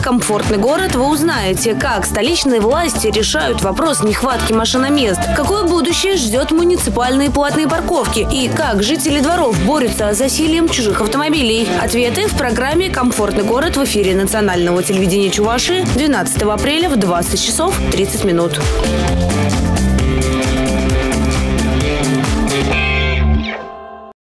«Комфортный город» вы узнаете, как столичные власти решают вопрос нехватки машиномест, какое будущее ждет муниципальные платные парковки и как жители дворов борются с засильем чужих автомобилей. Ответы в программе «Комфортный город» в эфире национального телевидения Чувашии 12 апреля в 20 часов 30 минут.